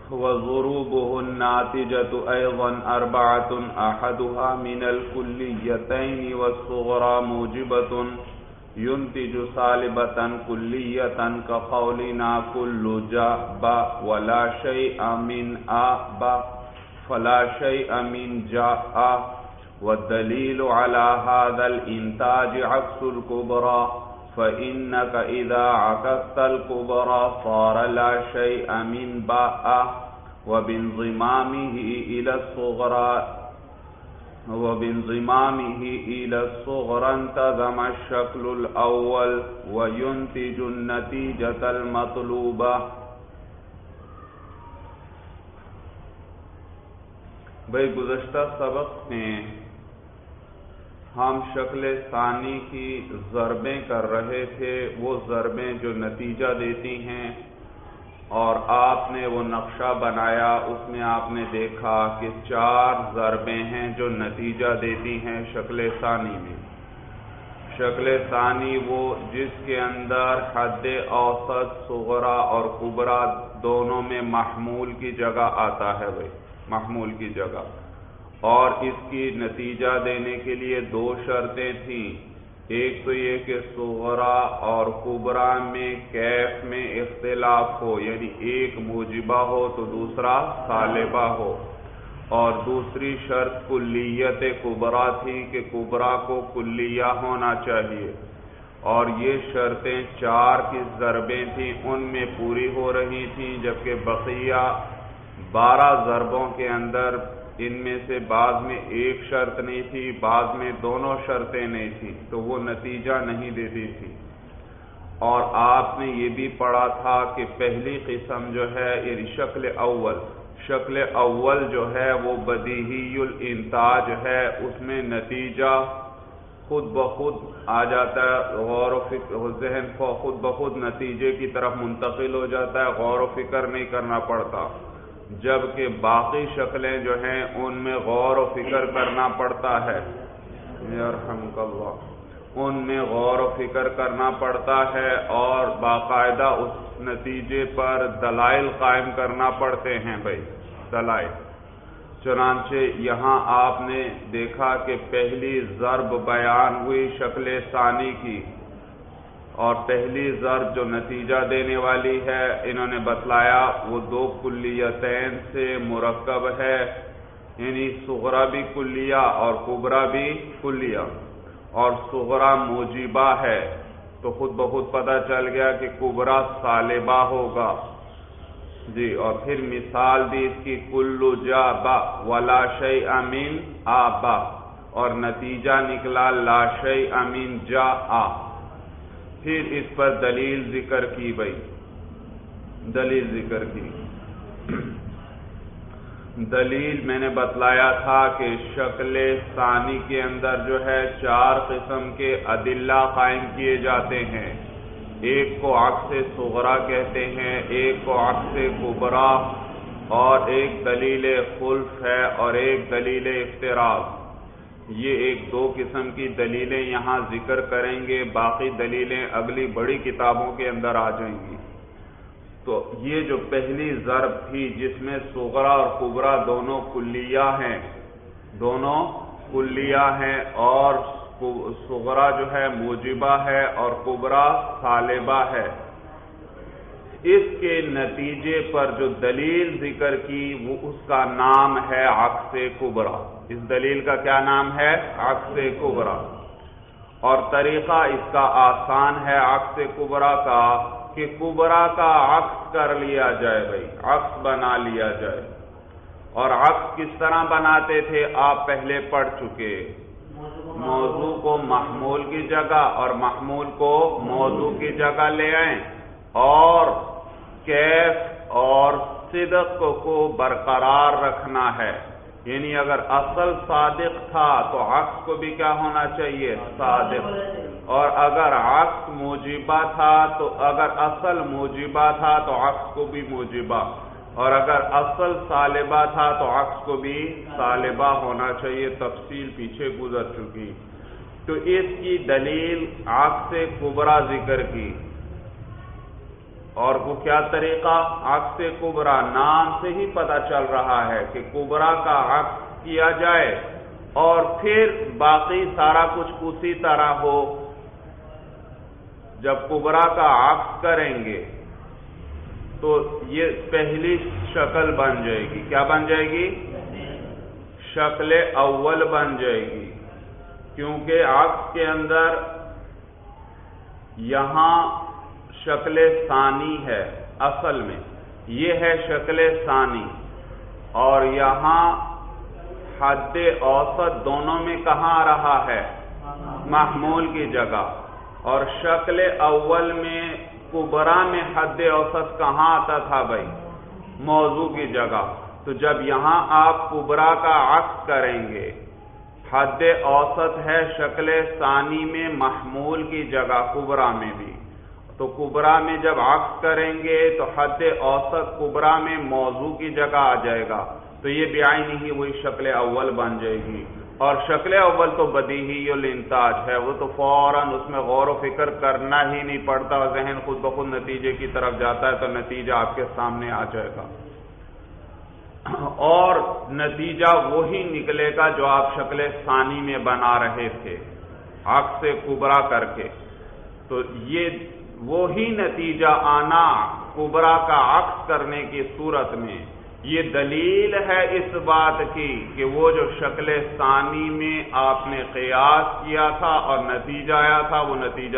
وضروبه الناتجة أيضا أربعة أحدها من الكليتين والصغرى موجبة ينتج سالبة كلية كقولنا كل جاء ولا شيء من فلا شيء من جاء. والدليل على هذا الإنتاج عكس الكبرى، فإنك إذا عكست الكبرى صار لا شيء من باء، وبانضمامه إلى الصغرى انتظم الشكل الأول وينتج النتيجة المطلوبة. بھئی گزشتہ سبق میں ہم شکل ثانی کی ضربیں کر رہے تھے، وہ ضربیں جو نتیجہ دیتی ہیں، اور آپ نے وہ نقشہ بنایا، اس میں آپ نے دیکھا کہ 4 ضربیں ہیں جو نتیجہ دیتی ہیں شکل ثانی میں. شکل ثانی وہ جس کے اندر حد اوسط صغرا اور کبرا دونوں میں محمول کی جگہ آتا ہے. بھائی محمول کی جگہ، اور اس کی نتیجہ دینے کے لیے 2 شرطیں تھیں. ایک تو یہ کہ صغرا اور کبرا میں کیف میں اختلاف ہو، یعنی ایک موجبہ ہو تو دوسرا سالبہ ہو، اور دوسری شرط کلیت کبرا تھی کہ کبرا کو کلیہ ہونا چاہیے. اور یہ شرطیں 4 کی ضربیں تھیں، ان میں پوری ہو رہی تھیں، جبکہ بقیہ 12 ضربوں کے اندر ان میں سے بعض میں ایک شرط نہیں تھی، بعض میں دونوں شرطیں نہیں تھیں، تو وہ نتیجہ نہیں دیتی تھی. اور آپ نے یہ بھی پڑھا تھا کہ پہلی قسم جو ہے یعنی شکل اول جو ہے وہ بدیہی الانتاج ہے، اس میں نتیجہ خود بخود آ جاتا ہے، غور و فکر ذہن خود بخود نتیجے کی طرف منتقل ہو جاتا ہے، غور و فکر نہیں کرنا پڑتا. جبکہ باقی شکلیں جو ہیں ان میں غور و فکر کرنا پڑتا ہے. یرحمک اللہ، ان میں غور و فکر کرنا پڑتا ہے اور باقاعدہ اس نتیجے پر دلائل قائم کرنا پڑتے ہیں. بھائی دلائل، چنانچہ یہاں آپ نے دیکھا کہ پہلی ضرب بیان ہوئی شکل ثانی کی، اور پہلی ضرب جو نتیجہ دینے والی ہے انہوں نے بتلایا وہ 2 کلیتین سے مرکب ہے، یعنی صغرا بھی کلیہ اور کبرا بھی کلیہ، اور صغرا موجبہ ہے تو خود بخود پتہ چل گیا کہ کبرا سالبہ ہوگا. جی، اور پھر مثال دی اس کی کلو جا با ولا شیء من آبا، اور نتیجہ نکلا لا شیء من جا آ. پھر اس پر دلیل ذکر کی. بھائی دلیل ذکر کی. دلیل میں نے بتلایا تھا کہ شکل ثانی کے اندر جو ہے 4 قسم کے ادلہ قائم کیے جاتے ہیں. ایک کو عکس صغرا کہتے ہیں، ایک کو عکس کبرا، اور ایک دلیل خلف ہے اور ایک دلیل افتراق. یہ 1-2 قسم کی دلیلیں یہاں ذکر کریں گے، باقی دلیلیں اگلی بڑی کتابوں کے اندر آ جائیں گی. تو یہ جو پہلی ضرب تھی جس میں صغرا اور کبرا دونوں کلیہ ہیں اور صغرا جو ہے موجبہ ہے اور کبرا سالبہ ہے، اس کے نتیجے پر جو دلیل ذکر کی وہ اس کا نام ہے عکس کبرا. اس دلیل کا کیا نام ہے؟ عکس کبرا. اور طریقہ اس کا آسان ہے عکس کبرا کا کہ کبرا کا عکس کر لیا جائے. بھائی عکس بنا لیا جائے. اور عکس کس طرح بناتے تھے آپ پہلے پڑھ چکے. موضوع کو محمول کی جگہ اور محمول کو موضوع کی جگہ لے آئیں، اور کیف اور صدق کو برقرار رکھنا ہے. یعنی اگر اصل صادق تھا تو عکس کو بھی کیا ہونا چاہیے؟ صادق. اور اگر عکس موجبہ تھا تو اگر اصل موجبہ تھا تو عکس کو بھی موجبہ، اور اگر اصل سالبہ تھا تو عکس کو بھی سالبہ ہونا چاہیے. تفصیل پیچھے گزر چکی. تو اس کی دلیل عکس کبرا ذکر کی. اور وہ کیا طریقہ؟ عکس کبرا، نام سے ہی پتہ چل رہا ہے کہ کبرا کا عکس کیا جائے اور پھر باقی سارا کچھ اسی طرح ہو۔ جب کبرا کا عکس کریں گے تو یہ پہلی شکل بن جائے گی۔ کیا بن جائے گی؟ شکل اول بن جائے گی، کیونکہ عکس کے اندر یہاں شکل ثانی ہے، اصل میں یہ ہے شکل ثانی، اور یہاں حد اوسط دونوں میں کہاں رہا ہے؟ محمول کی جگہ۔ اور شکل اول میں کبرا میں حد اوسط کہاں آتا تھا بھائی؟ موضوع کی جگہ۔ تو جب یہاں آپ کبرا کا عکس کریں گے، حد اوسط ہے شکل ثانی میں محمول کی جگہ کبرا میں بھی، تو کبرا میں جب عکس کریں گے تو حد اوسط کبرا میں موضوع کی جگہ آ جائے گا، تو یہ بعینہ ہی وہی شکل اول بن جائے گی۔ اور شکل اول تو بدیہی الانتاج ہے، وہ تو فوراً اس میں غور و فکر کرنا ہی نہیں پڑتا، ذہن خود بخود نتیجے کی طرف جاتا ہے، تو نتیجہ آپ کے سامنے آ جائے گا، اور نتیجہ وہی نکلے گا جو آپ شکل ثانی میں بنا رہے تھے عکس کبرا کر کے۔ تو یہ وہی نتیجہ آنا کبرا کا عکس کرنے کی صورت میں، یہ دلیل ہے اس بات کی کہ وہ جو شکل ثانی میں آپ نے قیاس کیا تھا اور نتیجہ آیا تھا وہ نتیجہ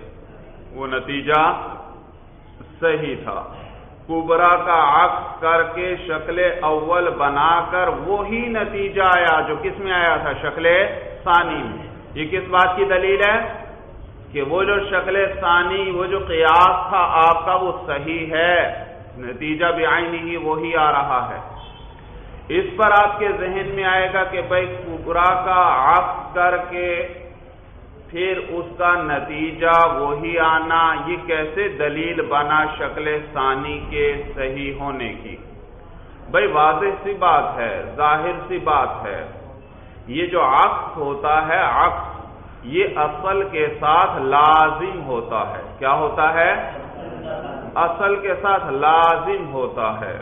صحیح تھا۔ کبرا کا عکس کر کے شکل اول بنا کر وہی نتیجہ آیا جو کس میں آیا تھا؟ شکل ثانی میں۔ یہ کس بات کی دلیل ہے؟ کہ وہ جو شکل ثانی، وہ جو قیاس تھا آپ کا، وہ صحیح ہے، نتیجہ بعینہ ہی وہی آ رہا ہے۔ اس پر آپ کے ذہن میں آئے گا کہ بھائی کبرا کا عکس کر کے پھر اس کا نتیجہ وہی آنا، یہ کیسے دلیل بنا شکل ثانی کے صحیح ہونے کی؟ بھائی واضح سی بات ہے، ظاہر سی بات ہے، یہ جو عکس ہوتا ہے، عکس یہ اصل کے ساتھ لازم ہوتا ہے۔ کیا ہوتا ہے؟ اصل کے ساتھ لازم ہوتا ہے۔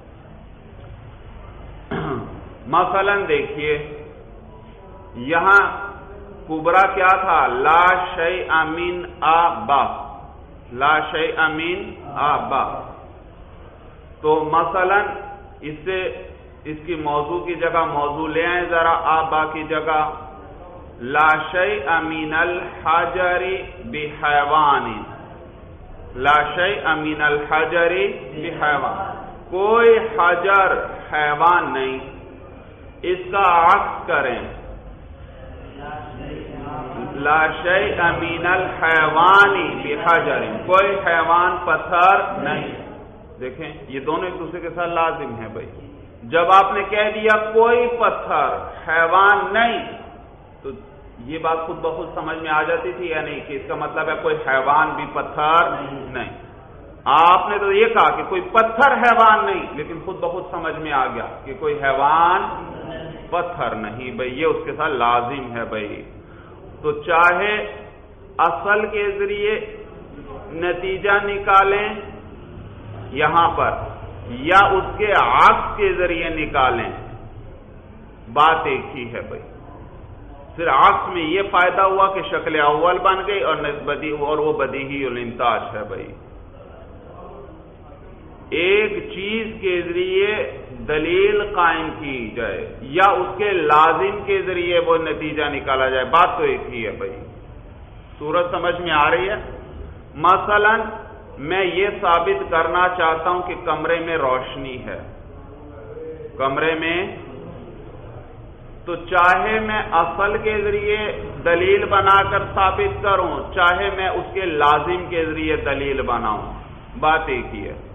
مثلا دیکھیے یہاں کبرا کیا تھا؟ لا شیء من آبا، لا شیء من آبا۔ تو مثلا اس کی موضوع کی جگہ موضوع لے آئیں ذرا، آبا کی جگہ، لا شیء من الحجر بحیوان، لا شیء من الحجر بحیوان، کوئی حجر حیوان نہیں۔ اس کا عکس کریں، لا شیء من الحیوان بحجر، کوئی حیوان پتھر نہیں۔ دیکھیں یہ دونوں ایک دوسرے کے ساتھ لازم ہیں بھائی۔ جب آپ نے کہہ دیا کوئی پتھر حیوان نہیں، تو یہ بات خود بخود سمجھ میں آ جاتی تھی یا نہیں کہ اس کا مطلب ہے کوئی حیوان بھی پتھر نہیں۔ آپ نے تو یہ کہا کہ کوئی پتھر حیوان نہیں، لیکن خود بخود سمجھ میں آ گیا کہ کوئی حیوان پتھر نہیں بھائی، یہ اس کے ساتھ لازم ہے بھائی۔ تو چاہے اصل کے ذریعے نتیجہ نکالیں یہاں پر، یا اس کے عکس کے ذریعے نکالیں، بات ایک ہی ہے بھائی۔ پھر عکس میں یہ فائدہ ہوا کہ شکل اول بن گئی اور وہ بدیہی الانتاج ہے بھائی۔ ایک چیز کے ذریعے دلیل قائم کی جائے یا اس کے لازم کے ذریعے وہ نتیجہ نکالا جائے، بات تو ایک ہی ہے بھائی۔ صورت سمجھ میں آ رہی ہے؟ مثلا میں یہ ثابت کرنا چاہتا ہوں کہ کمرے میں روشنی ہے، کمرے میں، تو چاہے میں اصل کے ذریعے دلیل بنا کر ثابت کروں، چاہے میں اس کے لازم کے ذریعے دلیل بناؤں، بات ایک ہی ہے۔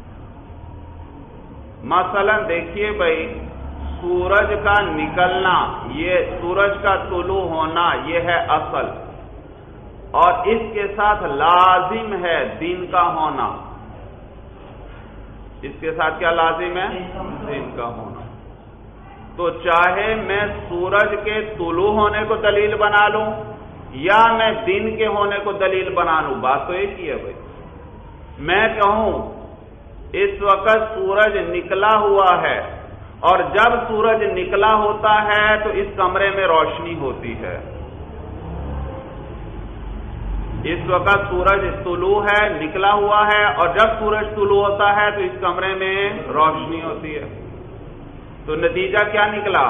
مثلا دیکھیے بھائی، سورج کا نکلنا، یہ سورج کا طلوع ہونا، یہ ہے اصل، اور اس کے ساتھ لازم ہے دن کا ہونا۔ اس کے ساتھ کیا لازم ہے؟ دن کا ہونا۔ تو چاہے میں سورج کے طلوع ہونے کو دلیل بنا لوں یا میں دن کے ہونے کو دلیل بنا لوں، بات تو ایک ہی ہے بھائی۔ میں کہوں اس وقت سورج نکلا ہوا ہے اور جب سورج نکلا ہوتا ہے تو اس کمرے میں روشنی ہوتی ہے. اس وقت سورج طلوع ہے، نکلا ہوا ہے، اور جب سورج طلوع ہوتا ہے تو اس کمرے میں روشنی ہوتی ہے. تو نتیجہ کیا نکلا؟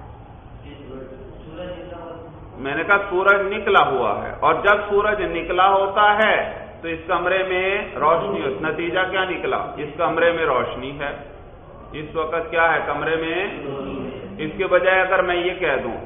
میں نے کہا سورج نکلا ہوا ہے اور جب سورج نکلا ہوتا ہے تو اس کمرے میں روشنی ہوتی. نتیجہ کیا نکلا؟ اس کمرے میں روشنی ہے. اس وقت کیا ہے کمرے میں؟ اس کے بجائے اگر میں یہ کہہ دوں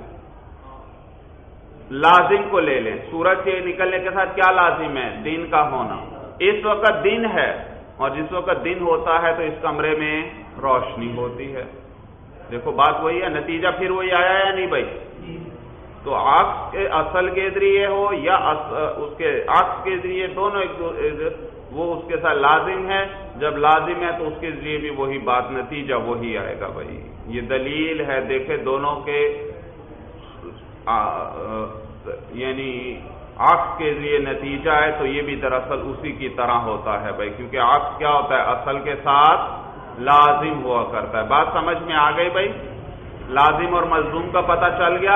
لازم کو لے لیں، سورج کے نکلنے کے ساتھ کیا لازم ہے؟ دن کا ہونا. اس وقت دن ہے اور جس وقت دن ہوتا ہے تو اس کمرے میں روشنی ہوتی ہے. دیکھو بات وہی ہے، نتیجہ پھر وہی آیا یا نہیں بھائی؟ تو عکس کے اصل کے ذریعے ہو یا اس کے عکس کے ذریعے، دونوں وہ اس کے ساتھ لازم ہے. جب لازم ہے تو اس کے ذریعے بھی وہی بات، نتیجہ وہی آئے گا بھائی. یہ دلیل ہے، دیکھیں دونوں کے یعنی عکس کے ذریعے نتیجہ ہے تو یہ بھی دراصل اسی کی طرح ہوتا ہے بھائی، کیونکہ عکس کیا ہوتا ہے؟ اصل کے ساتھ لازم ہوا کرتا ہے. بات سمجھ میں آ گئی بھائی؟ لازم اور ملزوم کا پتہ چل گیا.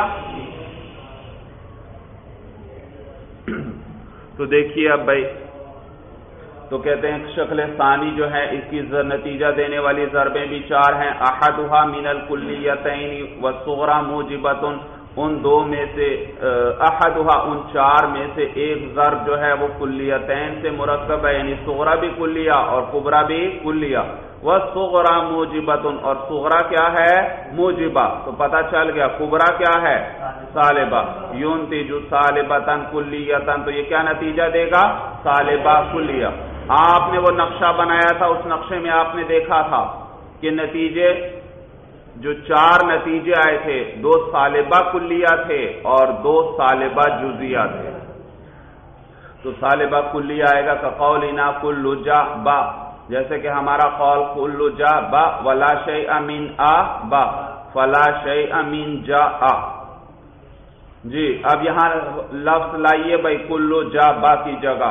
تو دیکھیے اب بھائی، تو کہتے ہیں شکل ثانی جو ہے اس کی نتیجہ دینے والی ضربیں بھی 4 ہیں. احدھا من الکلیتین والصغری موجبۃ، ان دو میں سے احدھا ان 4 میں سے ایک ضرب جو ہے وہ کلیتین سے مرکب ہے، یعنی صغرا بھی کلیہ اور کبرا بھی کلیہ. والصغری موجبۃ، اور صغرا کیا ہے؟ موجبہ. تو پتہ چل گیا کبرا کیا ہے؟ سالبہ. ينتج سالبۃ کلیۃ، تو یہ کیا نتیجہ دے گا؟ سالبہ کلیہ. آپ نے وہ نقشہ بنایا تھا، اس نقشے میں آپ نے دیکھا تھا کہ نتیجے جو 4 نتیجے آئے تھے، 2 سالبہ کلیہ تھے اور 2 سالبہ جزیہ تھے. تو سالبہ کلیہ آئے گا کقولنا کل جا با، جیسے کہ ہمارا قول کل جا با ولا شیء من آ با فلا شیء من جا آ. جی اب یہاں لفظ لائیے بھائی کلو جا با کی جگہ.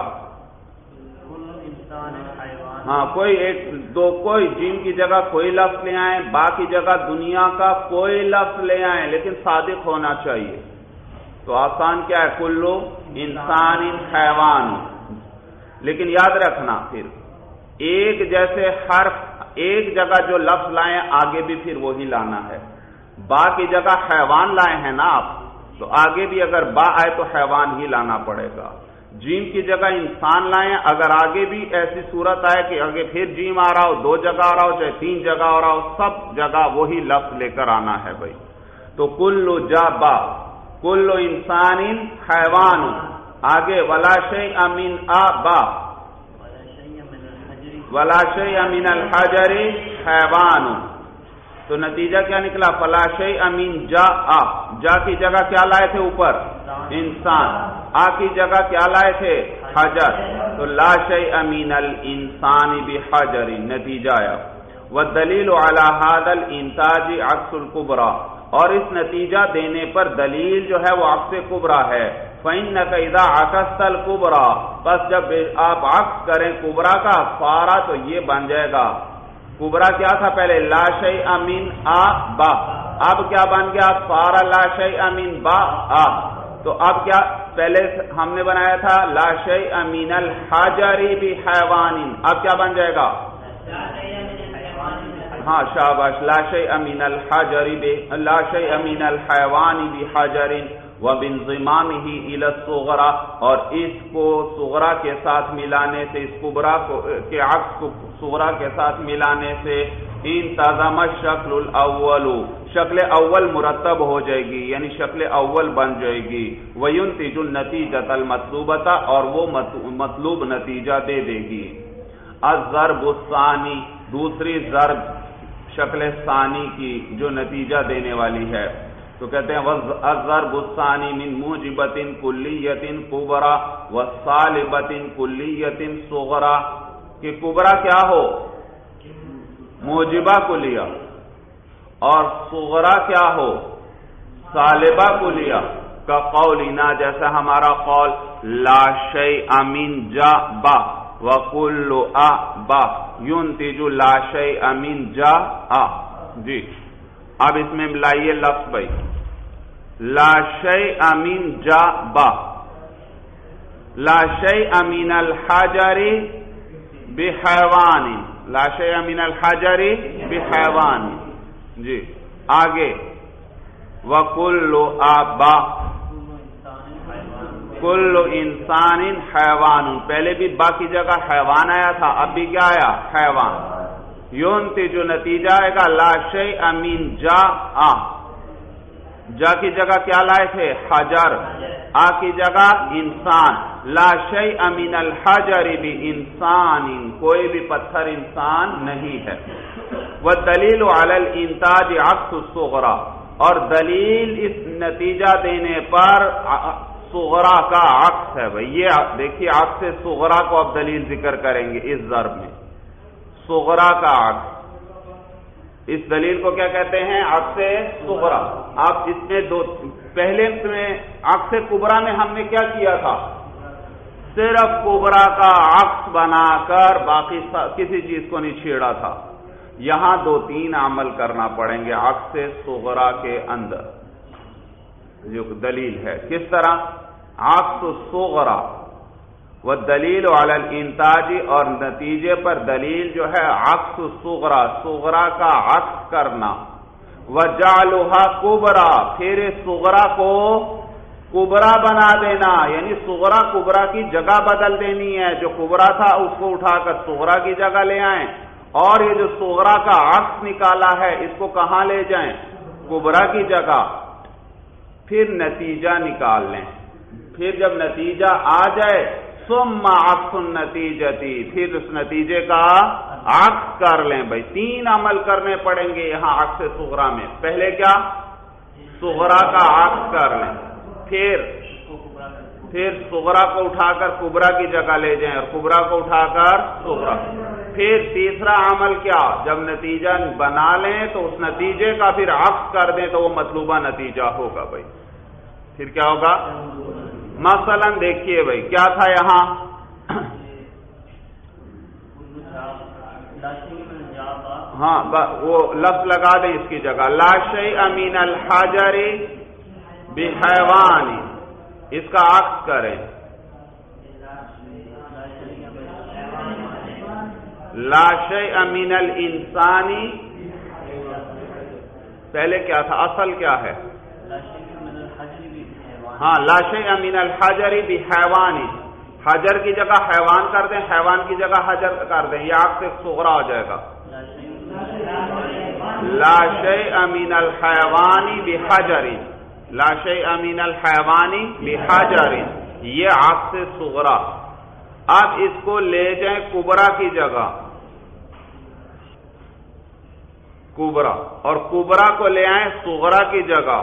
ہاں کوئی ایک دو، کوئی جیم کی جگہ کوئی لفظ لے آئیں، با کی جگہ دنیا کا کوئی لفظ لے آئیں، لیکن صادق ہونا چاہیے. تو آسان کیا ہے؟ کلو انسان حیوان. لیکن یاد رکھنا پھر ایک جیسے حرف ایک جگہ جو لفظ لائیں آگے بھی پھر وہی لانا ہے. با کی جگہ حیوان لائے ہیں نا آپ، تو آگے بھی اگر با آئے تو حیوان ہی لانا پڑے گا. جیم کی جگہ انسان لائیں، اگر آگے بھی ایسی صورت آئے کہ آگے پھر جیم آ رہا ہو، 2 جگہ آ رہا ہو چاہے 3 جگہ آ رہا ہو، سب جگہ وہی لفظ لے کر آنا ہے بھائی. تو کلو جا با، کلو انسان حیوان، آگے ولا شیء من آ با ولا شیء من الحجر حیوان. تو نتیجہ کیا نکلا؟ فلا شیء من جا آ. جا کی جگہ کیا لائے تھے اوپر؟ انسان. آ کی جگہ کیا لائے تھے؟ حجر. تو لا شیء من الانسان بحجر نتیجہ آیا. والدلیل علی هذا الانتاج عکس الکبریٰ، اور اس نتیجہ دینے پر دلیل جو ہے وہ عکس کبریٰ ہے. فإنك إذا عكست الكبرى، بس جب آپ عکس کریں کبریٰ کا فارا تو یہ بن جائے گا. کبریٰ کیا تھا پہلے؟ لا شیء من آ با، اب کیا بن گیا؟ فارا لا شیء من با آ. تو اب کیا پہلے ہم نے بنایا تھا لا شیء من الحجر بحیوان، اب کیا بن جائے گا؟ ہاں شاباش، لا شیء من الحجر لا شیء من الحیوان بحجر وبانضمامه الى الصغرى، اور اس کو صغرا کے ساتھ ملانے سے، اس کبریٰ کے عکس کو صغرا کے ساتھ ملانے سے انتظم الشکل الاول، شکل اول مرتب ہو جائے گی، یعنی شکل اول بن جائے گی. وینتج النتیجۃ المطلوبۃ، اور وہ مطلوب نتیجہ دے دے گی. الضرب الثانی، دوسری ضرب شکل ثانی کی جو نتیجہ دینے والی ہے. تو کہتے ہیں الضرب الثانی من موجبۃ کلیۃ کبریٰ وصالبۃ کلیۃ صغریٰ، کہ کبریٰ کیا ہو؟ موجبہ کلیہ، اور صغریٰ کیا ہو؟ صالبہ کلیہ. کا قولنا، جیسا ہمارا قول لا شیء من جا با، وَكُلُّ أَبَ يُنْتِجُ لَا شَيْءَ مِنْ جَاءَ. جی اب اس میں ملائیے لفظ بھائی، لا شیء من جاء، لا شیء من الحجر بحیوان، لا شیء من الحجر بحیوان. جی آگے وَكُلُّ آبَ کُلُّ انسان حیوان، پہلے بھی با کی جگہ حیوان آیا تھا، اب بھی کیا آیا حیوان. یونتی جو نتیجہ آئے گا لا شیء من جاء، جا کی جگہ کیا لائے تھے حجر، آ کی جگہ انسان. لا شیء من الحجر بانسان، کوئی بھی پتھر انسان نہیں ہے. والدلیل علی الانتاج عکس الصغرى، اور دلیل اس نتیجہ دینے پر صغرا کا عکس ہے. بھئی یہ دیکھیے عکس صغرا کو اب دلیل ذکر کریں گے اس ضرب میں. صغرا کا عکس، اس دلیل کو کیا کہتے ہیں عکس صغرا. اب اس میں دو، پہلے میں عکس کبرا میں ہم نے کیا کیا تھا، صرف کبرا کا عکس بنا کر باقی کسی چیز کو نہیں چھیڑا تھا. یہاں دو تین عمل کرنا پڑیں گے عکس صغرا کے اندر جو دلیل ہے. کس طرح؟ عکس الصغرا والدلیل علی الانتاج، اور نتیجے پر دلیل جو ہے عکس الصغرا، صغرا کا عکس کرنا. وجعلها کبرا، پھر صغرا کو کبرا بنا دینا، یعنی صغرا کبرا کی جگہ بدل دینی ہے. جو کبرا تھا اس کو اٹھا کر صغرا کی جگہ لے آئیں، اور یہ جو صغرا کا عکس نکالا ہے اس کو کہاں لے جائیں کبرا کی جگہ. پھر نتیجہ نکال لیں. پھر جب نتیجہ آ جائے ثم عکس النتیجتی، پھر اس نتیجے کا عکس کر لیں. بھائی تین عمل کرنے پڑیں گے یہاں عکس صغرا میں. پہلے کیا، صغرا کا عکس کر لیں، پھر صغرا کو اٹھا کر کبرا کی جگہ لے جائیں، اور کبرا کو اٹھا کر صغرا. پھر تیسرا عمل کیا، جب نتیجہ بنا لیں تو اس نتیجے کا پھر عکس کر دیں تو وہ مطلوبہ نتیجہ ہوگا. بھائی پھر کیا ہوگا، مثلا دیکھیے بھائی کیا تھا یہاں، ہاں وہ لفظ لگا دیں اس کی جگہ، لا شیء من الحجر بحیوان، اس کا عکس کریں. لا شیء من الانسان، پہلے کیا تھا، اصل کیا ہے، ہاں لا شیء من الحجر بحیوان، حجر کی جگہ حیوان کر دیں، حیوان کی جگہ حجر کر دیں، یہ عکس صغرا ہو جائے گا. لا شیء من الحیوان بحجر، لا شیء من الحیوان بحجر، یہ عکس صغرا. اب اس کو لے جائیں کبرا کی جگہ، کبرا، اور کبرا کو لے آئیں صغرا کی جگہ.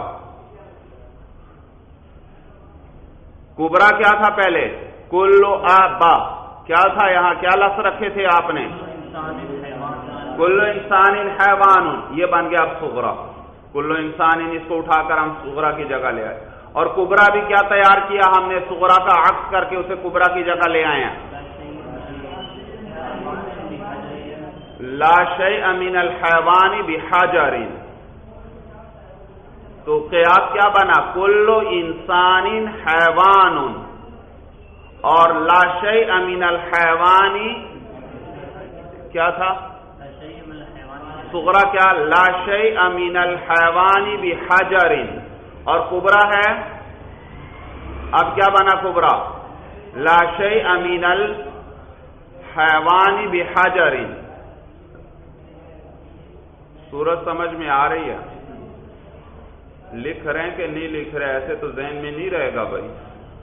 کبرا کیا تھا پہلے، کلو آبا، کیا تھا یہاں کیا لفظ رکھے تھے آپ نے، کلو انسان حیوان، یہ بن گیا اب صغرا. کلو انسان، اس کو اٹھا کر ہم صغرا کی جگہ لے آئے. اور کبرا بھی کیا تیار کیا ہم نے، صغرا کا عکس کر کے اسے کبرا کی جگہ لے آئے ہیں. لا شیء من الحیوان بحجر، تو قیاس کیا بنا، کل انسان حیوان، اور لا شیء من الحیوان کیا تھا صغرا، کیا لا شیء من الحیوان بحجر، اور کبرا ہے، اب کیا بنا کبرا، لا شیء من الحیوان بحجر. صورت سمجھ میں آ رہی ہے، لکھ رہے ہیں کہ نہیں لکھ رہے، ایسے تو ذہن میں نہیں رہے گا. بھائی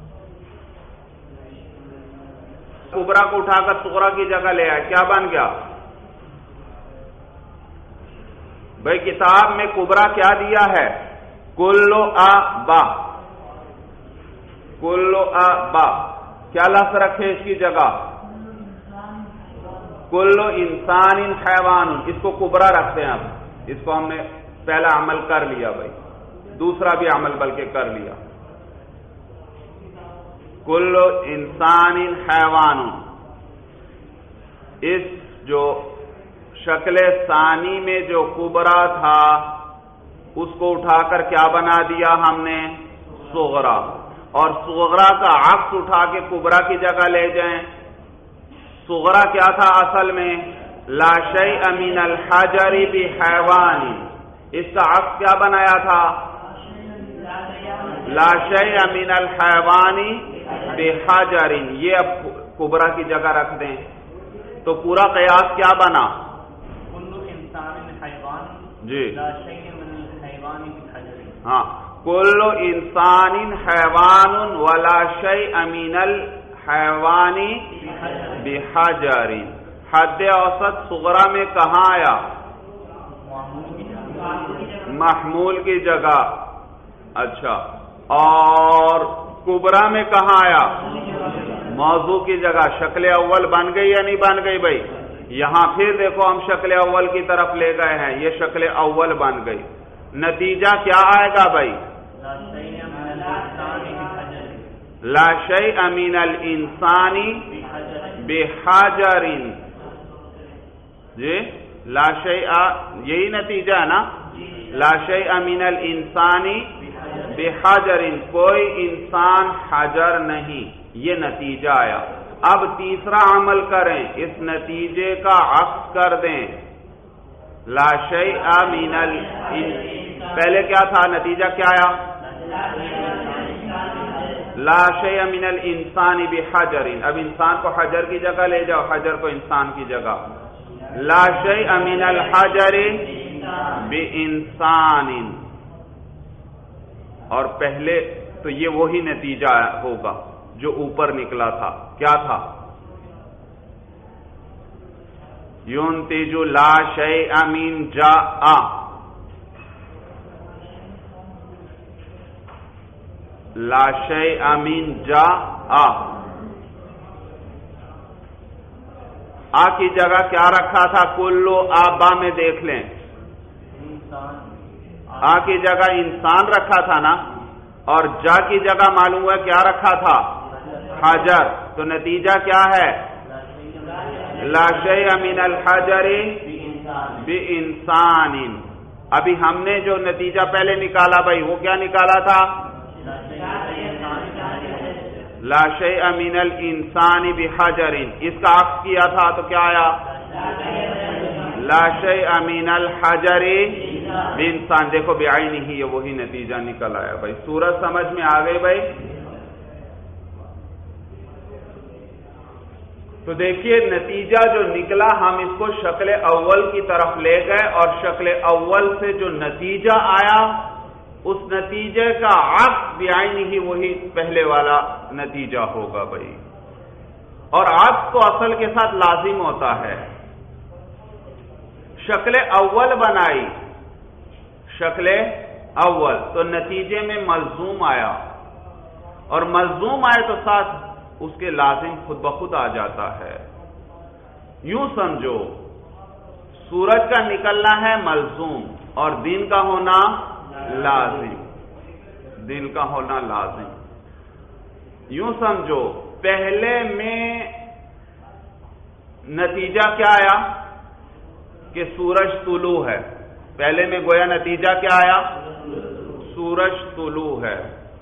کبرا کو اٹھا کر صغرا کی جگہ لے آئے، کیا بن گیا، بھائی کتاب میں کبرا کیا دیا ہے، کلو آبا، کلو آبا، کیا لفظ رکھے اس کی جگہ، کلو انسان حیوان، اس کو کبرا رکھتے ہیں. اب اس کو ہم نے پہلا عمل کر لیا، بھائی دوسرا بھی عمل بلکہ کر لیا. کل انسان حیوان، اس جو شکل ثانی میں جو کبرا تھا اس کو اٹھا کر کیا بنا دیا ہم نے؟ صغرا، اور صغرا کا عکس اٹھا کے کبرا کی جگہ لے جائیں۔ صغرا کیا تھا اصل میں؟ لا شیء من الحجر بحیوان، اس کا عکس کیا بنایا تھا؟ لا شیء من الحیوان بحجر، یہ اب کبرا کی جگہ رکھ دیں تو پورا قیاس کیا بنا؟ جی ہاں، کل انسان حیوان ولا شیء من الحیوان بحجر، حد اوسط صغرا میں کہاں آیا؟ محمول کی جگہ، اچھا، اور کبرا میں کہاں آیا؟ موضوع کی جگہ۔ شکل اول بن گئی یا نہیں بن گئی بھائی؟ یہاں پھر دیکھو ہم شکل اول کی طرف لے گئے ہیں، یہ شکل اول بن گئی، نتیجہ کیا آئے گا بھائی؟ لا شیء من الانسان بحجر، جی لا شیء، یہی نتیجہ ہے نا؟ لا شیء من الانسان بحجر، کوئی انسان حجر نہیں، یہ نتیجہ آیا۔ اب تیسرا عمل کریں، اس نتیجے کا عکس کر دیں، لا شیء من پہلے کیا تھا نتیجہ؟ کیا آیا؟ لا شیء من الانسان بحجر، اب انسان کو حجر کی جگہ لے جاؤ، حجر کو انسان کی جگہ، لا شیء من الحجر بانسان، اور پہلے تو یہ وہی نتیجہ ہوگا جو اوپر نکلا تھا، کیا تھا؟ ينتج لا شيء من جاء، لا شيء من جاء، آ کی جگہ کیا رکھا تھا؟ کلو آبا میں دیکھ لیں، آ کی جگہ انسان رکھا تھا نا، اور جا کی جگہ معلوم ہوا کیا رکھا تھا؟ حجر، تو نتیجہ کیا ہے؟ لا شیء من الحجر بانسان۔ ابھی ہم نے جو نتیجہ پہلے نکالا بھائی وہ کیا نکالا تھا؟ لا شیء من الانسان بحجر، اس کا عکس کیا تھا تو کیا آیا؟ لا شیء من الحجر بانسان، دیکھو بعینہ ہی وہی نتیجہ نکل آیا بھائی۔ سورج سمجھ میں آ گئی بھائی؟ تو دیکھیے نتیجہ جو نکلا ہم اس کو شکل اول کی طرف لے گئے، اور شکل اول سے جو نتیجہ آیا اس نتیجے کا عکس بعینہ ہی وہی پہلے والا نتیجہ ہوگا بھائی، اور عکس تو اصل کے ساتھ لازم ہوتا ہے۔ شکل اول بنائی، شکل اول تو نتیجے میں ملزوم آیا، اور ملزوم آئے تو ساتھ اس کے لازم خود بخود آ جاتا ہے۔ یوں سمجھو سورج کا نکلنا ہے ملزوم، اور دن کا ہونا لازم، دن کا ہونا لازم۔ یوں سمجھو پہلے میں نتیجہ کیا آیا کہ سورج طلوع ہے، پہلے میں گویا نتیجہ کیا آیا؟ سورج طلوع ہے،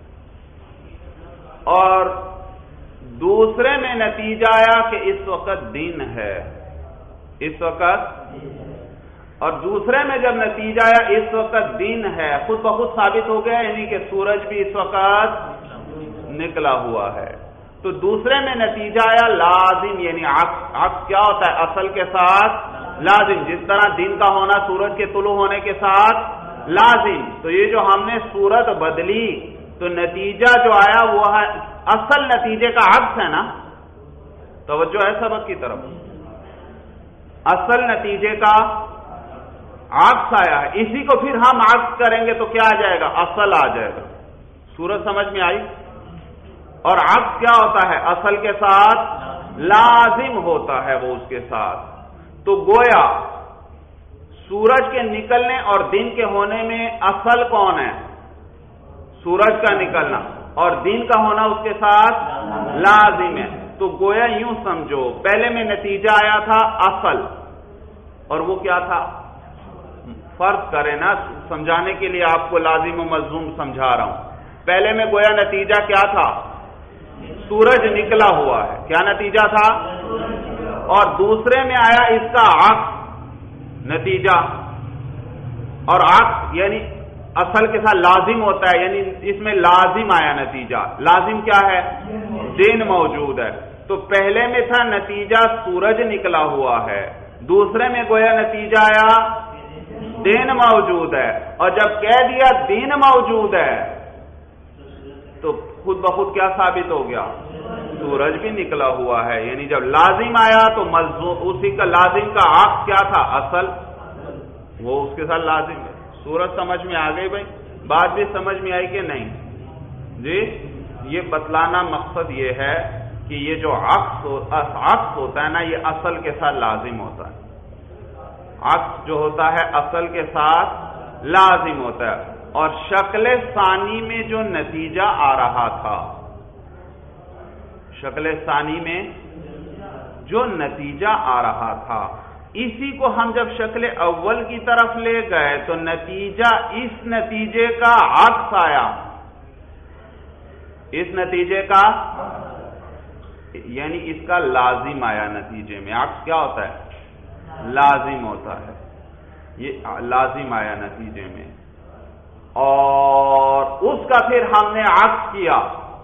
اور دوسرے میں نتیجہ آیا کہ اس وقت دن ہے، اس وقت، اور دوسرے میں جب نتیجہ آیا اس وقت دن ہے، خود بخود ثابت ہو گیا یعنی کہ سورج بھی اس وقت نکلا ہوا ہے۔ تو دوسرے میں نتیجہ آیا لازم، یعنی عکس کیا ہوتا ہے؟ اصل کے ساتھ لازم، جس طرح دن کا ہونا سورج کے طلوع ہونے کے ساتھ لازم۔ تو یہ جو ہم نے صورت بدلی تو نتیجہ جو آیا وہ ہے اصل نتیجے کا عکس ہے نا، توجہ ہے سبق کی طرف، اصل نتیجے کا عکس آیا ہے، اسی کو پھر ہم عکس کریں گے تو کیا آ جائے گا؟ اصل آ جائے گا۔ صورت سمجھ میں آئی؟ اور عکس کیا ہوتا ہے؟ اصل کے ساتھ لازم ہوتا ہے وہ اس کے ساتھ۔ تو گویا سورج کے نکلنے اور دن کے ہونے میں اصل کون ہے؟ سورج کا نکلنا، اور دن کا ہونا اس کے ساتھ لازم ہے۔ تو گویا یوں سمجھو پہلے میں نتیجہ آیا تھا اصل، اور وہ کیا تھا؟ فرض کریں نا، سمجھانے کے لیے آپ کو لازم و ملزوم سمجھا رہا ہوں. پہلے میں گویا نتیجہ کیا تھا؟ سورج نکلا ہوا ہے. کیا نتیجہ تھا؟ اور دوسرے میں آیا اس کا عکس نتیجہ، اور عکس یعنی اصل کے ساتھ لازم ہوتا ہے، یعنی اس میں لازم آیا نتیجہ. لازم کیا ہے؟ دن موجود ہے. تو پہلے میں تھا نتیجہ سورج نکلا ہوا ہے، دوسرے میں گویا نتیجہ آیا دن موجود ہے. اور جب کہہ دیا دن موجود ہے تو خود بخود کیا ثابت ہو گیا؟ سورج بھی نکلا ہوا ہے. یعنی جب لازم آیا تو اسی کا لازم کا عکس کیا تھا؟ اصل. وہ اس کے ساتھ لازم ہے. سورج سمجھ میں آ گئی بھائی؟ بات بھی سمجھ میں آئی کہ نہیں؟ جی، یہ بتلانا مقصد یہ ہے کہ یہ جو عکس ہوتا ہے نا، یہ اصل کے ساتھ لازم ہوتا ہے. عکس جو ہوتا ہے اصل کے ساتھ لازم ہوتا ہے. اور شکل ثانی میں جو نتیجہ آ رہا تھا، شکل ثانی میں جو نتیجہ آ رہا تھا، اسی کو ہم جب شکل اول کی طرف لے گئے تو نتیجہ اس نتیجے کا عکس آیا. اس نتیجے کا یعنی اس کا لازم آیا نتیجے میں. عکس کیا ہوتا ہے؟ لازم ہوتا ہے. یہ لازم آیا نتیجے میں، اور اس کا پھر ہم نے عکس کیا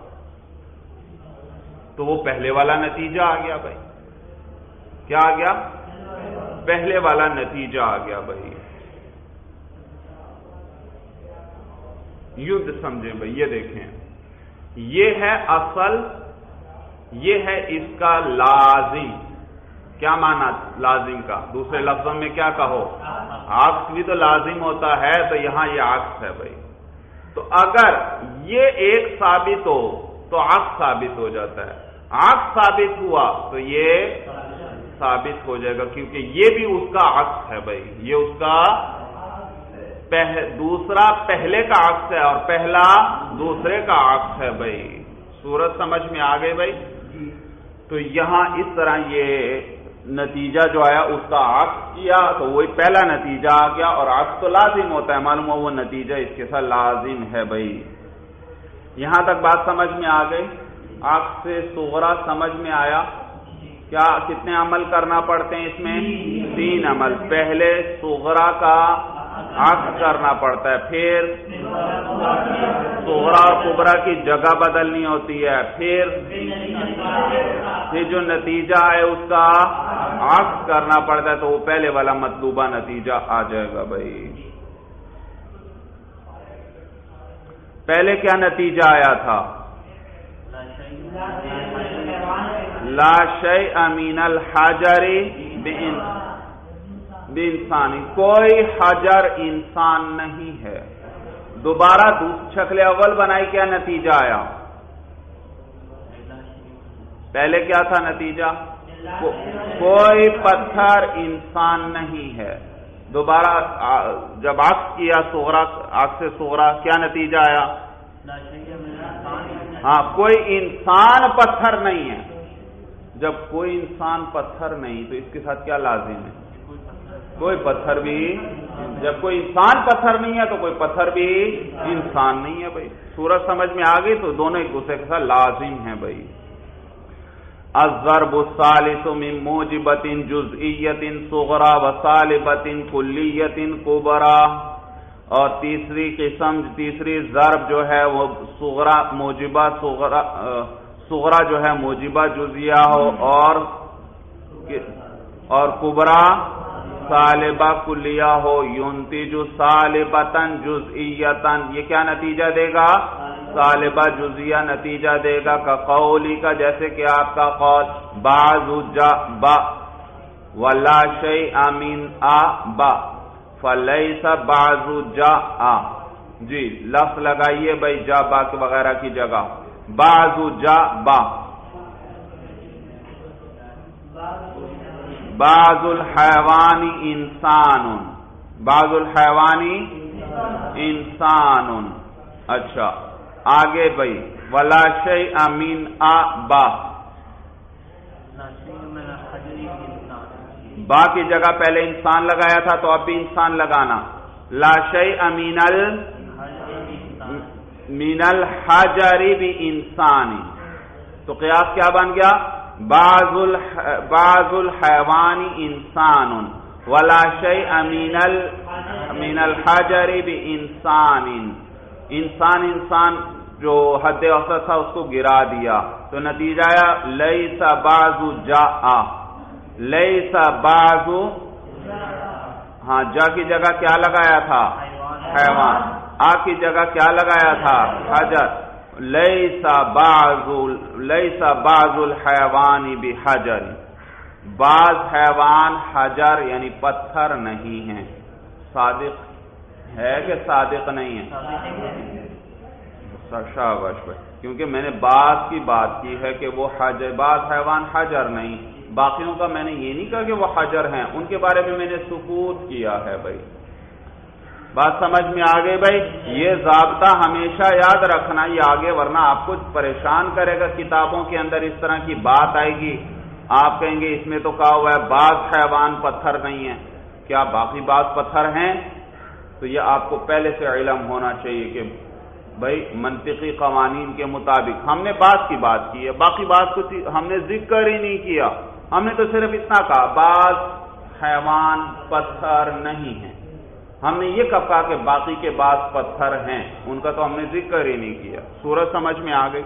تو وہ پہلے والا نتیجہ آ گیا بھائی. کیا آ گیا؟ پہلے والا نتیجہ آ گیا بھائی. یوں سمجھیں بھائی، یہ دیکھیں، یہ ہے اصل، یہ ہے اس کا لازم. کیا معنی لازم کا؟ دوسرے لفظوں میں کیا کہو؟ عکس بھی تو لازم ہوتا ہے، تو یہاں یہ عکس ہے بھائی. تو اگر یہ ایک ثابت ہو تو عکس ثابت ہو جاتا ہے. عکس ثابت ہوا تو یہ ثابت ہو جائے گا، کیونکہ یہ بھی اس کا عکس ہے بھائی. یہ اس کا دوسرا پہلے کا عکس ہے، اور پہلا دوسرے کا عکس ہے بھائی. صورت سمجھ میں آ گئی بھائی؟ تو یہاں اس طرح یہ نتیجہ جو آیا اس کا عکس کیا تو وہی پہلا نتیجہ آ گیا. اور عکس تو لازم ہوتا ہے، معلوم ہو وہ نتیجہ اس کے ساتھ لازم ہے بھائی. یہاں تک بات سمجھ میں آ گئی؟ عکس سے صغرا سمجھ میں آیا؟ کیا کتنے عمل کرنا پڑتے ہیں اس میں؟ 3 عمل. پہلے صغرا کا عکس کرنا پڑتا ہے، پھر صغرا اور کبرا کی جگہ بدلنی ہوتی ہے، پھر جو نتیجہ ہے اس کا عکس کرنا پڑتا ہے، تو وہ پہلے والا مطلوبہ نتیجہ آ جائے گا بھائی. پہلے کیا نتیجہ آیا تھا؟ لا شیء من الحجر بانسانی، کوئی حجر انسان نہیں ہے. دوبارہ شکل اول بنائی، کیا نتیجہ آیا؟ پہلے کیا تھا نتیجہ؟ کوئی پتھر انسان نہیں ہے. دوبارہ جب عکس کیا صغرا، عکس سے صغرا، کیا نتیجہ آیا؟ ہاں، کوئی انسان پتھر نہیں ہے. جب کوئی انسان پتھر نہیں تو اس کے ساتھ کیا لازم ہے؟ کوئی پتھر بھی. جب کوئی انسان پتھر نہیں ہے تو کوئی پتھر بھی انسان نہیں ہے بھائی. صورت سمجھ میں آ گئی؟ تو دونوں ایک دوسرے کے ساتھ لازم ہیں بھائی. الضرب الثالث من موجبۃ جزئیۃ صغرا وسالبۃ کلیۃ کبرا. اور تیسری قسم، تیسری ضرب جو ہے وہ صغرا موجبہ صغرا جو ہے موجبہ جزیہ ہو، اور کبرا سالبہ کلیہ ہو. ينتج سالبۃ جزئیۃ، یہ کیا نتیجہ دے گا؟ سالبہ جزیہ نتیجہ دے گا. کا قولی کا، جیسے کہ آپ کا قول بعض جا با ولا شیء من آ با فلیس بعض جا آ. جی، لفظ لگائیے بھائی جا با کے وغیرہ کی جگہ. بعض جا با، بعض الحیوان انسان، بعض الحیوان انسان. اچھا آگے بھائی ولا شیء من آ با، با کی جگہ پہلے انسان لگایا تھا تو اب بھی انسان لگانا. لا شیء من الحجر بانسان، تو قیاس کیا بن گیا؟ بعض الحیوان انسان ولا شیء من الحجر بانسان. انسان جو حد اوسط تھا اس کو گرا دیا تو نتیجہ آیا لیس بعض جاء، لیس بعض، ہاں جا کی جگہ کیا لگایا تھا؟ حیوان. آ کی جگہ کیا لگایا تھا؟ حجر. لیس بعض الحیوان بحجر، بعض حیوان حجر یعنی پتھر نہیں ہیں. صادق ہے کہ صادق نہیں ہے؟ شاباش بھائی، کیونکہ میں نے بعض کی بات کی ہے کہ وہ حجر، بعض حیوان حجر نہیں، باقیوں کا میں نے یہ نہیں کہا کہ وہ حجر ہیں، ان کے بارے میں نے سکوت کیا ہے. بھائی بات سمجھ میں آ گئی بھائی؟ یہ ضابطہ ہمیشہ یاد رکھنا، یہ آگے ورنہ آپ کو پریشان کرے گا. کتابوں کے اندر اس طرح کی بات آئے گی، آپ کہیں گے اس میں تو کہا ہوا ہے بعض حیوان پتھر نہیں ہیں، کیا باقی بعض پتھر ہیں؟ تو یہ آپ کو پہلے سے علم ہونا چاہیے کہ بھائی منطقی قوانین کے مطابق ہم نے بعض کی بات کی ہے، باقی بات کو ہم نے ذکر ہی نہیں کیا. ہم نے تو صرف اتنا کہا بعض حیوان پتھر نہیں ہیں. ہم نے یہ کب کہا کہ باقی کے بعض پتھر ہیں، ان کا تو ہم نے ذکر ہی نہیں کیا. سورج سمجھ میں آ گئی؟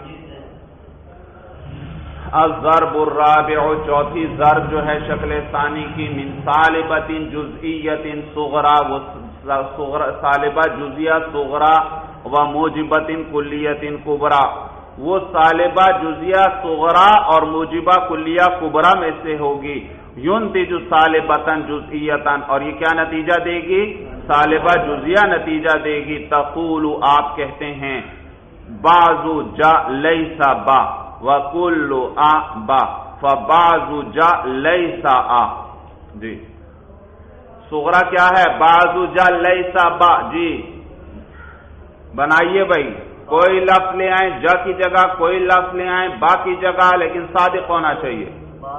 الضرب الرابع، چوتھی ضرب جو ہے شکل ثانی کی، من صالبۃ جزئیۃ صغرا، صالبہ جزیہ صغرا و موجبۃ کلیۃ کبرا. وہ صالبہ جزیہ صغرا اور موجبہ کلیہ کبرا میں سے ہوگی. ينتج صالبۃ جزئیۃ، اور یہ کیا نتیجہ دے گی؟ صالبہ جزیہ نتیجہ دے گی. تقول، آپ کہتے ہیں بعض جا لیس با وکل آ با، فبعض جا لیس آ. جی صغرا کیا ہے؟ بعض جا لیس با. جی بنائیے بھائی، کوئی لفظ لے آئیں، جا کی جگہ کوئی لفظ لے آئیں، با کی جگہ، لیکن صادق ہونا چاہیے.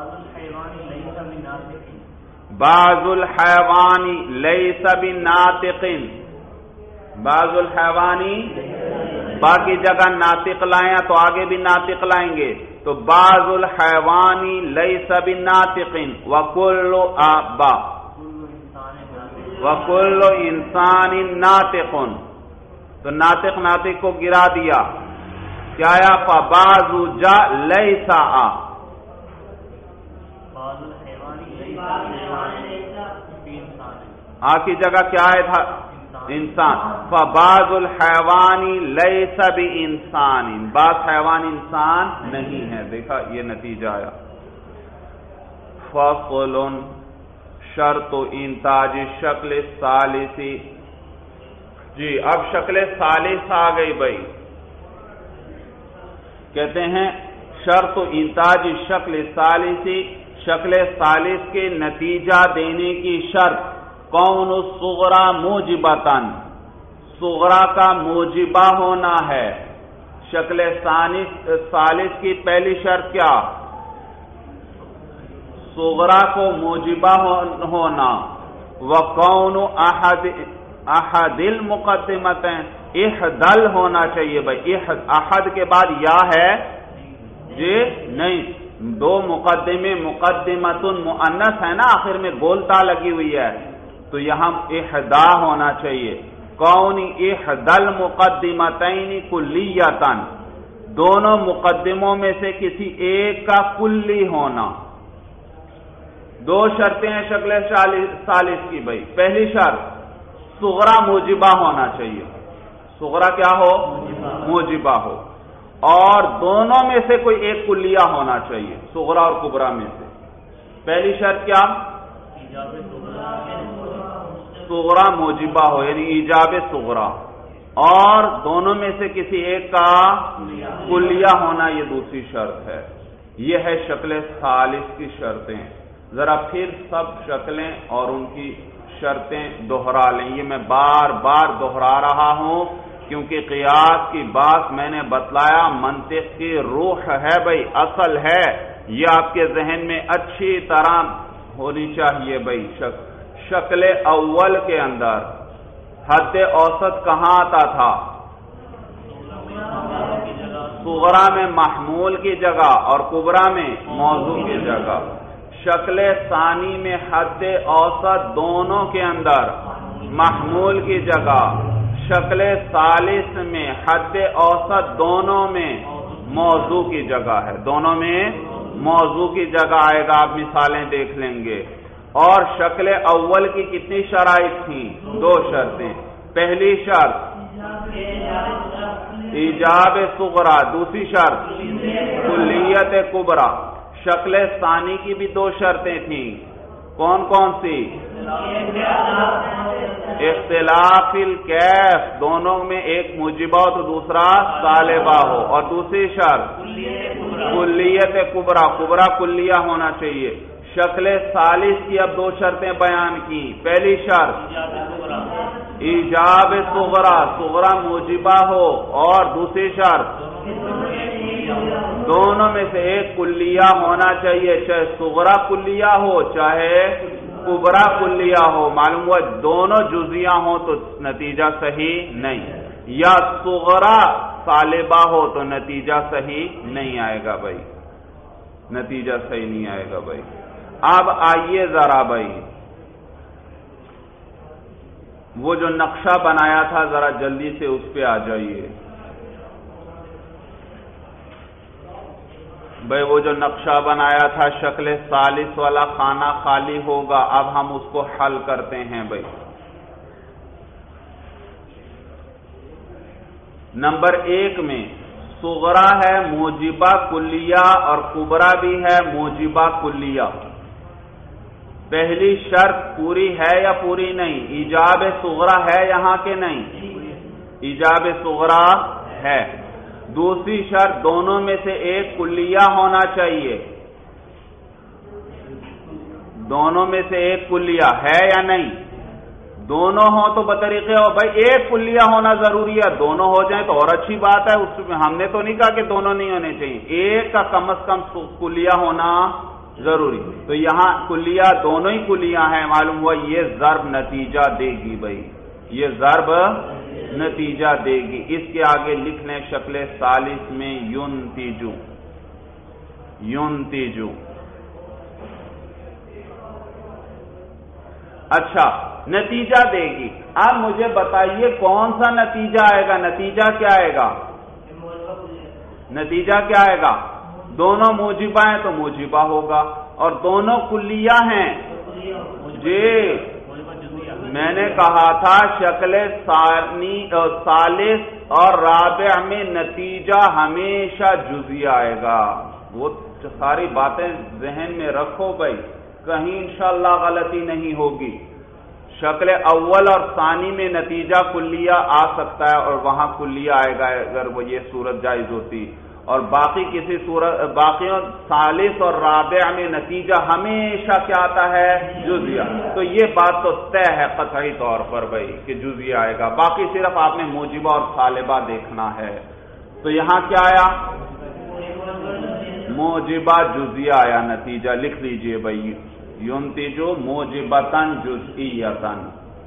بعض الحیوان لیس بناطق، بعض الحیوان با کی جگہ ناطق لائیں تو آگے بھی ناطق لائیں گے، تو بعض الحیوان لیس بناطق وکل آبا وکل انسان ناطق. تو ناطق کو گرا دیا، کیا آیا؟ فبعض جا لیس آ. آ کی جگہ کیا ہے تھا؟ انسان. فبعض الحیوان لیس بانسان، بعض حیوان انسان نہیں ہے. دیکھا یہ نتیجہ آیا. فصل، شرط انتاج شکل ثالثی. جی اب شکل ثالث آ گئی بھائی. کہتے ہیں شرط انتاج شکل ثالثی، شکل ثالث کے نتیجہ دینے کی شرط. کون الصغرا موجبتاً، صغرا کا موجبہ ہونا ہے. شکل ثالث کی پہلی شرط کیا؟ صغرا کو موجبہ ہونا. وکون احد المقدمتین، احدل ہونا چاہیے بھائی. احد کے بعد یا ہے؟ جی نہیں، دو مقدمے مقدمۃ مؤنث ہے نا، آخر میں گولتا لگی ہوئی ہے، تو یہاں احدا ہونا چاہیے. کون احدل مقدمتین کلیتاً، دونوں مقدموں میں سے کسی ایک کا کلی ہونا. دو شرطیں ہیں شکل ثالث کی بھائی. پہلی شرط صغرا موجبہ ہونا چاہیے. صغرا کیا ہو؟ موجبہ ہو. اور دونوں میں سے کوئی ایک کلیہ ہونا چاہیے، صغرا اور کبرا میں سے. پہلی شرط کیا؟ صغرا موجبہ ہو، یعنی ایجاب صغرا، اور دونوں میں سے کسی ایک کا کلیہ ہونا، یہ دوسری شرط ہے. یہ ہے شکل ثالث کی شرطیں. ذرا پھر سب شکلیں اور ان کی شرطیں دوہرا لیں. یہ میں بار بار دوہرا رہا ہوں کیونکہ قیاس کی بات میں نے بتلایا منطق کی روح ہے بھائی، اصل ہے. یہ آپ کے ذہن میں اچھی طرح ہونی چاہیے بھائی. شکل اول کے اندر حد اوسط کہاں آتا تھا؟ صغرا میں محمول کی جگہ اور کبرا میں موضوع کی جگہ. شکل ثانی میں حد اوسط دونوں کے اندر محمول کی جگہ. شکل ثالث میں حد اوسط دونوں میں موضوع کی جگہ ہے. دونوں میں موضوع کی جگہ آئے گا. آپ مثالیں دیکھ لیں گے. اور شکل اول کی کتنی شرائط تھیں؟ 2 شرطیں. پہلی شرط ایجاب صغرا، دوسری شرط کلیت کبرا. شکل ثانی کی بھی 2 شرطیں تھیں. کون کون سی؟ اختلاف الکیف، دونوں میں ایک موجبہ ہو تو دوسرا طالبہ ہو. اور دوسری شرط کلیت کبرا، کبرا کلیہ ہونا چاہیے. شکل ثالث کی اب 2 شرطیں بیان کی. پہلی شرط ایجاب صغرا، صغرا موجبہ ہو. اور دوسری شرط دونوں میں سے ایک کلیہ ہونا چاہیے، چاہے صغرا کلیہ ہو چاہے کبرا کلیہ ہو. معلوم ہوا دونوں جزیاں ہوں تو نتیجہ صحیح نہیں، یا صغرا طالبہ ہو تو نتیجہ صحیح نہیں آئے گا بھائی. نتیجہ صحیح نہیں آئے گا بھائی. اب آئیے ذرا بھائی وہ جو نقشہ بنایا تھا ذرا جلدی سے اس پہ آ جائیے بھائی. وہ جو نقشہ بنایا تھا شکل ثالث والا خانہ خالی ہوگا. اب ہم اس کو حل کرتے ہیں بھائی. نمبر 1 میں صغرا ہے موجبہ کلیہ اور کبرا بھی ہے موجبہ کلیہ. پہلی شرط پوری ہے یا پوری نہیں؟ ایجاب صغرا ہے یہاں کے نہیں؟ ایجاب صغرا ہے. دوسری شرط دونوں میں سے ایک کلیہ ہونا چاہیے. دونوں میں سے ایک کلیہ ہے یا نہیں؟ دونوں ہوں تو بطریقے ہو بھائی ایک کلیہ ہونا ضروری ہے. دونوں ہو جائیں تو اور اچھی بات ہے. اس میں ہم نے تو نہیں کہا کہ دونوں نہیں ہونے چاہیے، ایک کا کم از کم کلیہ ہونا ضروری. تو یہاں کلیہ دونوں ہی کلیہ ہیں. معلوم ہوا یہ ضرب نتیجہ دے گی بھائی، یہ ضرب نتیجہ دے گی. اس کے آگے لکھ لیں شکل ثالث میں ینتجو. ینتجو. اچھا نتیجہ دے گی. اب مجھے بتائیے کون سا نتیجہ آئے گا؟ نتیجہ کیا آئے گا؟ نتیجہ کیا آئے گا؟ دونوں موجبہ ہیں تو موجبہ ہوگا، اور دونوں کلیہ ہیں. جی میں نے کہا تھا شکل ثالث اور رابع میں نتیجہ ہمیشہ جزئی آئے گا. وہ ساری باتیں ذہن میں رکھو بھائی، کہیں انشاءاللہ غلطی نہیں ہوگی. شکل اول اور ثانی میں نتیجہ کلیہ آ سکتا ہے اور وہاں کلیہ آئے گا اگر وہ یہ صورت جائز ہوتی. اور باقی کسی صورت باقیوں ثالث اور رابع میں نتیجہ ہمیشہ کیا آتا ہے؟ جزیہ. تو یہ بات تو طے ہے قطعی طور پر بھائی کہ جزیہ آئے گا. باقی صرف آپ نے موجبہ اور طالبہ دیکھنا ہے. تو یہاں کیا آیا؟ موجبہ جزیہ آیا. نتیجہ لکھ لیجئے بھائی ینتجو موجبتاً جزئیتاً.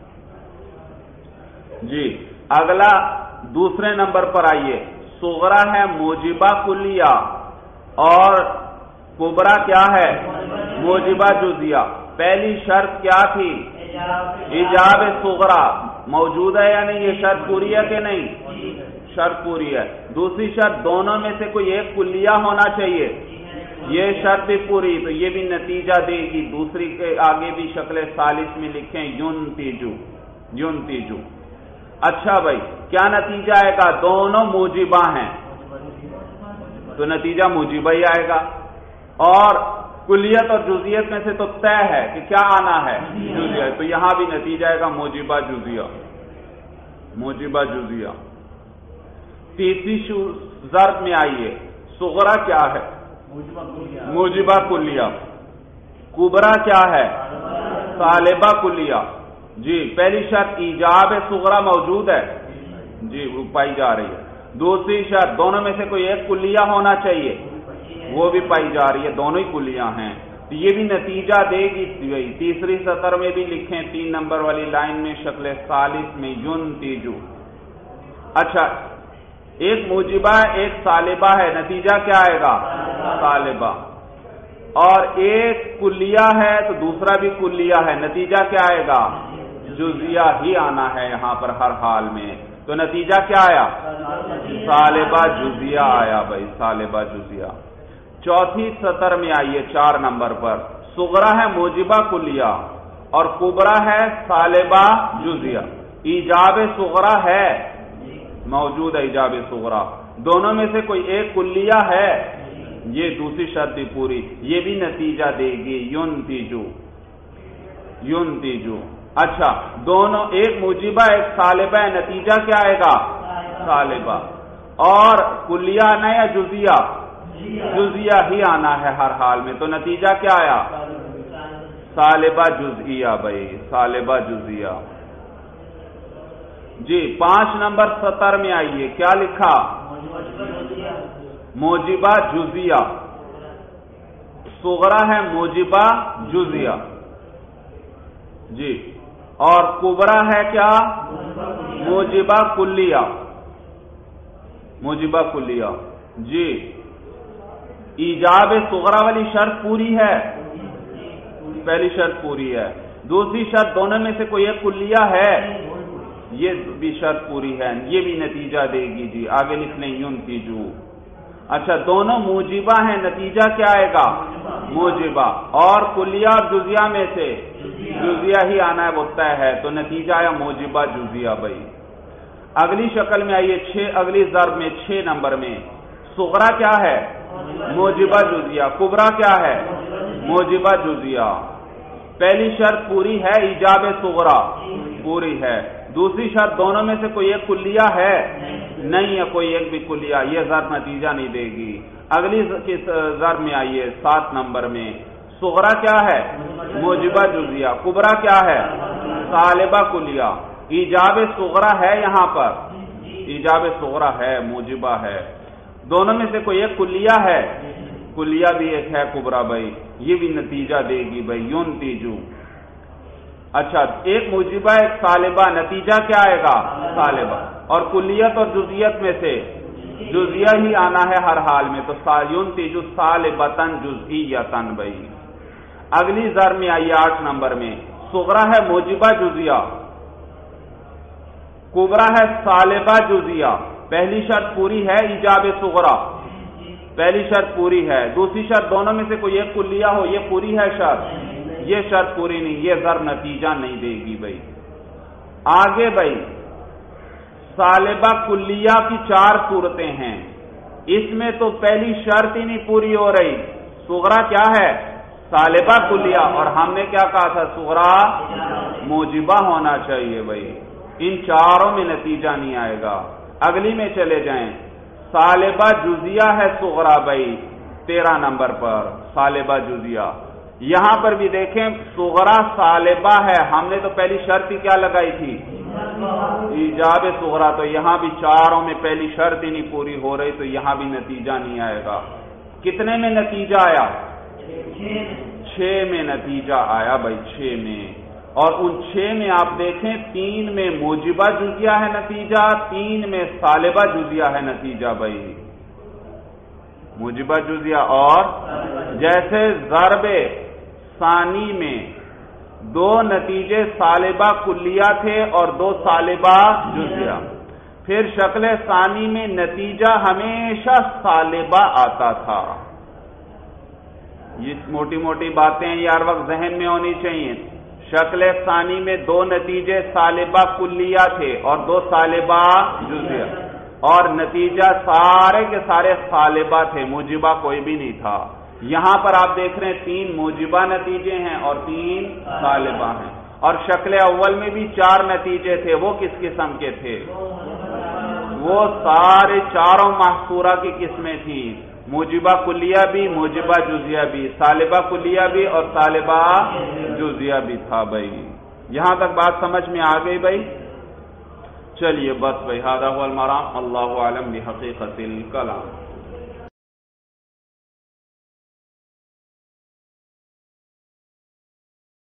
جی اگلا دوسرے نمبر پر آئیے. صغرا ہے موجبہ کلیہ اور کبرا کیا ہے؟ موجبہ جزیہ. پہلی شرط کیا تھی؟ ایجاب صغرا. موجود ہے یا نہیں؟ یہ شرط پوری ہے کہ نہیں؟ شرط پوری ہے. دوسری شرط دونوں میں سے کوئی ایک کلیہ ہونا چاہیے. یہ شرط بھی پوری، تو یہ بھی نتیجہ دے گی. دوسری کے آگے بھی شکل ثالث میں لکھیں ینتجو. ینتجو. اچھا بھائی کیا نتیجہ آئے گا؟ دونوں موجبہ ہیں تو نتیجہ موجبہ ہی آئے گا. اور کلیت اور جزئیت میں سے تو طے ہے کہ کیا آنا ہے؟ جزیہ. تو یہاں بھی نتیجہ آئے گا موجبہ جزیہ. موجبہ جزیہ. تیسری ضرب میں آئیے. صغرا کیا ہے؟ موجبہ کلیہ. کبرا کیا ہے؟ طالبہ کلیہ. جی پہلی شرط ایجاب صغرا موجود ہے جی وہ پائی جا رہی ہے. دوسری شرط دونوں میں سے کوئی ایک کلیہ ہونا چاہیے، وہ بھی پائی جا رہی ہے. دونوں ہی کلیہ ہیں. یہ بھی نتیجہ دے گی بھائی. تیسری سطر میں بھی لکھیں 3 نمبر والی لائن میں شکل ثالث میں ینتجو. اچھا ایک موجبہ ایک سالبہ ہے, نتیجہ کیا آئے گا؟ سالبہ. اور ایک کلیہ ہے تو دوسرا بھی کلیہ ہے, نتیجہ کیا آئے گا؟ جزیہ ہی آنا ہے یہاں پر ہر حال میں. تو نتیجہ کیا آیا؟ سالبہ جزیہ آیا بھائی, سالبہ جزیہ. چوتھی سطر میں آئیے 4 نمبر پر, صغرا ہے موجبہ کلیہ اور کبرا ہے سالبہ جزیہ. ایجاب صغرا ہے, موجود ہے ایجاب صغرا, دونوں میں سے کوئی ایک کلیہ ہے, یہ دوسری شرط بھی پوری, یہ بھی نتیجہ دے گی ینتجو. ینتجو. اچھا دونوں ایک موجبہ ایک سالبہ ہے, نتیجہ کیا آئے گا؟ سالبہ. اور کلیہ آنا یا جزیہ؟ جزیہ ہی آنا ہے ہر حال میں, تو نتیجہ کیا آیا؟ سالبہ جزئیہ بھائی, سالبہ جزئیہ. جی 5 نمبر سطر میں آئیے, کیا لکھا؟ موجبہ جزیہ. صغرا ہے موجبہ جزیہ جی, اور کبرا ہے کیا؟ موجبہ کلیہ. موجبہ کلیہ جی. ایجاب صغرا والی شرط پوری ہے, پہلی شرط پوری ہے. دوسری شرط دونوں میں سے کوئی ایک کلیہ ہے, یہ بھی شرط پوری ہے, یہ بھی نتیجہ دے گی. جی آگے لکھ لیں ینتجو. اچھا دونوں موجبہ ہیں, نتیجہ کیا آئے گا؟ موجبہ. اور کلیہ اور جزیہ میں سے جزیہ ہی آنا ہے, وہ طے ہے, تو نتیجہ آیا موجبہ جزیہ بھائی. اگلی شکل میں آئیے 6 اگلی ضرب میں 6 نمبر میں, صغرا کیا ہے؟ موجبہ جزیہ. کبرا کیا ہے؟ موجبہ جزیہ. پہلی شرط پوری ہے, ایجاب صغرا پوری ہے. دوسری شرط دونوں میں سے کوئی ایک کلیہ ہے, نہیں ہے کوئی ایک بھی کلیہ, یہ ضرب نتیجہ نہیں دے گی. اگلی ضرب میں آئیے 7 نمبر میں, صغرا کیا ہے؟ موجبہ جزیہ. کبرا کیا ہے؟ سالبہ کلیہ. ایجاب صغرا ہے یہاں پر, ایجاب صغرا ہے, موجبہ ہے. دونوں میں سے کوئی ایک کلیہ ہے, کلیہ بھی ایک ہے کبرا بھائی, یہ بھی نتیجہ دے گی بھائی ینتجو. اچھا ایک موجبہ ایک سالبہ, نتیجہ کیا آئے گا؟ سالبہ. اور کلیت اور جزیت میں سے جزیہ ہی آنا ہے ہر حال میں, تو ینتجو سالبتن جزئیتن بھائی. اگلی ضرب میں آئیے 8 نمبر میں, صغرا ہے موجبہ جزیہ, کبرا ہے سالبہ جزیہ. پہلی شرط پوری ہے, ایجاب صغرا پہلی شرط پوری ہے. دوسری شرط دونوں میں سے کوئی ایک کلیہ ہو, یہ پوری ہے شرط, یہ شرط پوری نہیں, یہ ضرب نتیجہ نہیں دے گی بھائی. آگے بھائی سالبہ کلیہ کی 4 صورتیں ہیں, اس میں تو پہلی شرط ہی نہیں پوری ہو رہی. صغرا کیا ہے؟ سالبہ کلیہ, اور ہم نے کیا کہا تھا؟ صغرا موجبہ ہونا چاہیے بھائی. ان چاروں میں نتیجہ نہیں آئے گا. اگلی میں چلے جائیں, سالبہ جزیہ ہے صغرا بھائی 13 نمبر پر, سالبہ جزیہ. یہاں پر بھی دیکھیں صغرا سالبہ ہے, ہم نے تو پہلی شرط ہی کیا لگائی تھی؟ ایجاب صغرا. تو یہاں بھی چاروں میں پہلی شرط ہی نہیں پوری ہو رہی, تو یہاں بھی نتیجہ نہیں آئے گا. کتنے میں نتیجہ آیا؟ 6 میں نتیجہ آیا بھائی, 6 میں. اور ان 6 میں آپ دیکھیں 3 میں موجبہ جزیہ ہے نتیجہ, 3 میں سالبہ جزیہ ہے نتیجہ بھائی. موجبہ جزیہ. اور جیسے ضرب ثانی میں 2 نتیجے سالبہ کلیہ تھے اور 2 سالبہ جزیہ, پھر شکل ثانی میں نتیجہ ہمیشہ سالبہ آتا تھا. یہ موٹی موٹی باتیں یہ ہر وقت ذہن میں ہونی چاہیے. شکل ثانی میں 2 نتیجے سالبہ کلیہ تھے اور 2 سالبہ جزیہ, اور نتیجہ سارے کے سارے سالبہ تھے, موجبہ کوئی بھی نہیں تھا. یہاں پر آپ دیکھ رہے ہیں 3 موجبہ نتیجے ہیں اور 3 سالبہ ہیں. اور شکل اول میں بھی 4 نتیجے تھے, وہ کس قسم کے تھے؟ وہ سارے چاروں محصورہ کی قسمیں تھیں, موجبہ کلیہ بھی, موجبہ جزیہ بھی, سالبہ کلیہ بھی اور سالبہ جزیہ بھی تھا بھائی. یہاں تک بات سمجھ میں آ گئی بھائی. چلیے بس بھائی, ھذا ھو المرام, اللہ اعلم بحقیقت الکلام.